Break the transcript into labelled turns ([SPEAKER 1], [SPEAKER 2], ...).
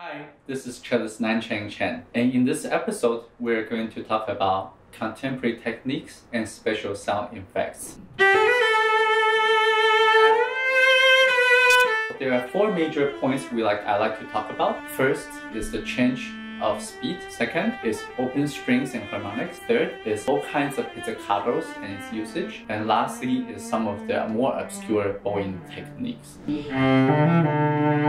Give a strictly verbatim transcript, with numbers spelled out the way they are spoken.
[SPEAKER 1] Hi, this is cellist Nan-Cheng Chen, and in this episode, we're going to talk about contemporary techniques and special sound effects. There are four major points we like I like to talk about. First is the change of speed. Second is open strings and harmonics. Third is all kinds of pizzicatos and its usage. And lastly is some of the more obscure bowing techniques.